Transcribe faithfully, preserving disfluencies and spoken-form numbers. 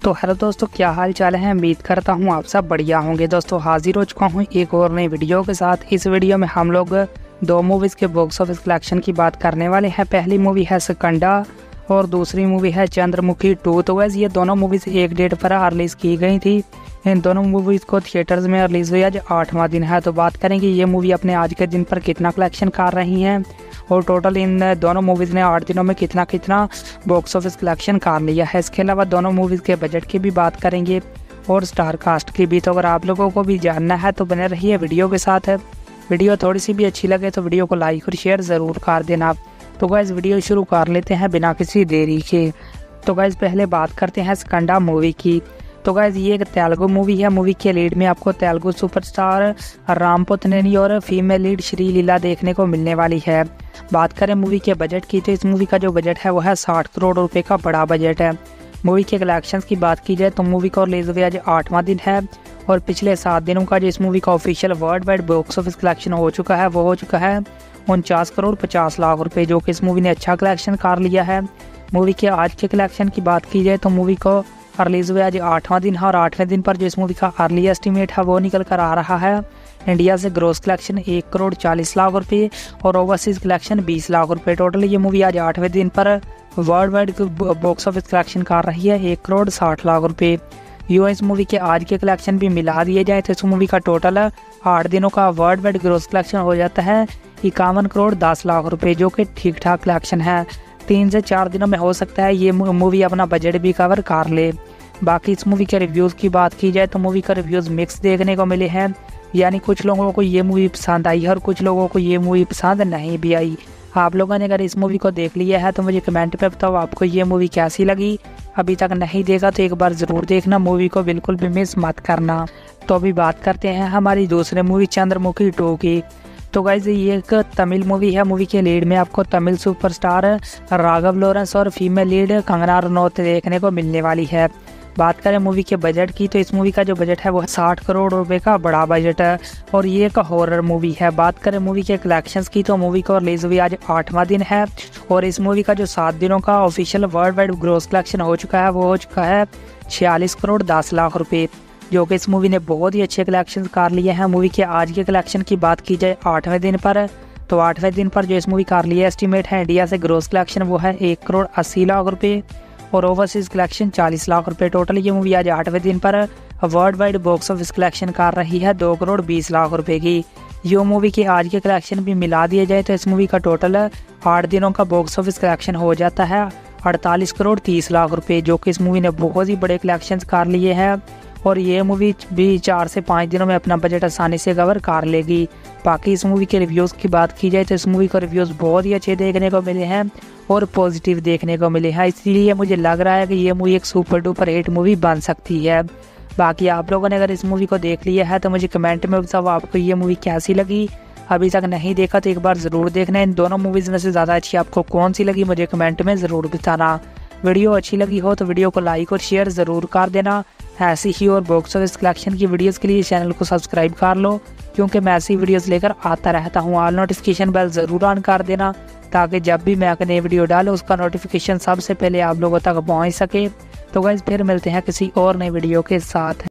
तो हेलो दोस्तों, क्या हाल चाल है। उम्मीद करता हूँ आप सब बढ़िया होंगे। दोस्तों हाजिर हो चुका हूँ एक और नई वीडियो के साथ। इस वीडियो में हम लोग दो मूवीज़ के बॉक्स ऑफिस कलेक्शन की बात करने वाले हैं। पहली मूवी है सिकंडा और दूसरी मूवी है चंद्रमुखी टू। तो वैसे ये दोनों मूवीज़ एक डेट पर रिलीज़ की गई थी। इन दोनों मूवीज़ को थिएटर्स में रिलीज़ हुई आज आठवां दिन है। तो बात करेंगे ये मूवी अपने आज के दिन पर कितना कलेक्शन कर रही हैं और टोटल इन दोनों मूवीज़ ने आठ दिनों में कितना कितना बॉक्स ऑफिस कलेक्शन कर लिया है। इसके अलावा दोनों मूवीज़ के बजट की भी बात करेंगे और स्टार कास्ट की भी। तो अगर आप लोगों को भी जानना है तो बने रहिए वीडियो के साथ। है वीडियो थोड़ी सी भी अच्छी लगे तो वीडियो को लाइक और शेयर ज़रूर कर देना। तो गाइस वीडियो शुरू कर लेते हैं बिना किसी देरी के। तो गाइस पहले बात करते हैं सिकंडा मूवी की। तो गाइस ये एक तेलुगु मूवी है। मूवी के लीड में आपको तेलुगु सुपरस्टार राम पोतनेनी और फीमेल लीड श्री लीला देखने को मिलने वाली है। बात करें मूवी के बजट की तो इस मूवी का जो बजट है वो है साठ करोड़ रुपए का बड़ा बजट है। मूवी के कलेक्शंस की बात की जाए तो मूवी का रिलीज हुआ आज आठवां दिन है और पिछले सात दिनों का जो इस मूवी का official world wide box office collection हो चुका है वो हो चुका है उनचास करोड़ पचास लाख रुपए, जो कि इस मूवी ने अच्छा कलेक्शन कर लिया है। मूवी के आज के कलेक्शन की बात की जाए तो मूवी को रिलीज हुआ आज आठवां दिन है और आठवें दिन पर जो इस मूवी का अर्ली एस्टीमेट है वो निकल कर आ रहा है इंडिया से ग्रोस कलेक्शन एक करोड़ चालीस लाख रुपए और ओवरसीज कलेक्शन बीस लाख रुपए। टोटल ये मूवी आज आठवें दिन पर world wide box office collection कर रही है एक करोड़ साठ लाख रुपए। यूँ इस मूवी के आज के कलेक्शन भी मिला दिए जाए तो इस मूवी का टोटल आठ दिनों का वर्ल्ड वाइड ग्रोस कलेक्शन हो जाता है इक्यावन करोड़ दस लाख रुपए, जो कि ठीक ठाक कलेक्शन है। तीन से चार दिनों में हो सकता है ये मूवी अपना बजट भी कवर कर ले। बाकी इस मूवी के रिव्यूज़ की बात की जाए तो मूवी का रिव्यूज़ मिक्स देखने को मिले हैं, यानी कुछ लोगों को ये मूवी पसंद आई है और कुछ लोगों को ये मूवी पसंद नहीं भी आई। आप लोगों ने अगर इस मूवी को देख लिया है तो मुझे कमेंट पे बताओ आपको ये मूवी कैसी लगी। अभी तक नहीं देखा तो एक बार ज़रूर देखना, मूवी को बिल्कुल भी मिस मत करना। तो अभी बात करते हैं हमारी दूसरे मूवी चंद्रमुखी टू की। तो गाइज ये एक तमिल मूवी है। मूवी के लीड में आपको तमिल सुपरस्टार राघव लॉरेंस और फीमेल लीड कंगना रनौत देखने को मिलने वाली है। बात करें मूवी के बजट की तो इस मूवी का जो बजट है वो साठ करोड़ रुपए का बड़ा बजट है और ये एक हॉरर मूवी है। बात करें मूवी के कलेक्शंस की तो मूवी को रिलीज हुई आज आठवां दिन है और इस मूवी का जो सात दिनों का official world wide gross collection हो चुका है वो हो चुका है छियालीस करोड़ दस लाख रुपए, जो कि इस मूवी ने बहुत ही अच्छे कलेक्शन कर लिए हैं। मूवी के आज के कलेक्शन की बात की जाए आठवें दिन पर तो आठवें दिन पर जो इस मूवी का लिए एस्टीमेट है इंडिया से ग्रोस कलेक्शन वो है एक करोड़ अस्सी लाख रुपए और ओवरसीज कलेक्शन चालीस लाख रुपए। टोटल ये मूवी आज आठवें दिन पर world wide box office collection कर रही है दो करोड़ बीस लाख रुपए की। यो मूवी के आज के कलेक्शन भी मिला दिए जाए तो इस मूवी का टोटल आठ दिनों का बॉक्स ऑफिस कलेक्शन हो जाता है अड़तालीस करोड़ तीस लाख रुपए, जो कि इस मूवी ने बहुत ही बड़े कलेक्शन कर लिए हैं और ये मूवी भी चार से पाँच दिनों में अपना बजट आसानी से कवर कर लेगी। बाकी इस मूवी के रिव्यूज़ की बात की जाए तो इस मूवी को रिव्यूज़ बहुत ही अच्छे देखने को मिले हैं और पॉजिटिव देखने को मिले हैं, इसलिए मुझे लग रहा है कि ये मूवी एक सुपर डुपर हिट मूवी बन सकती है। बाकी आप लोगों ने अगर इस मूवी को देख लिया है तो मुझे कमेंट में बताओ आपको ये मूवी कैसी लगी। अभी तक नहीं देखा तो एक बार ज़रूर देखना। इन दोनों मूवीज़ में से ज़्यादा अच्छी आपको कौन सी लगी मुझे कमेंट में ज़रूर बताना। वीडियो अच्छी लगी हो तो वीडियो को लाइक और शेयर ज़रूर कर देना। ऐसी ही और बॉक्स ऑफिस कलेक्शन की वीडियोस के लिए चैनल को सब्सक्राइब कर लो, क्योंकि मैं ऐसी वीडियोस लेकर आता रहता हूँ। ऑल नोटिफिकेशन बेल ज़रूर ऑन कर देना ताकि जब भी मैं नई वीडियो डालूँ उसका नोटिफिकेशन सबसे पहले आप लोगों तक पहुँच सके। तो गाइस फिर मिलते हैं किसी और नई वीडियो के साथ।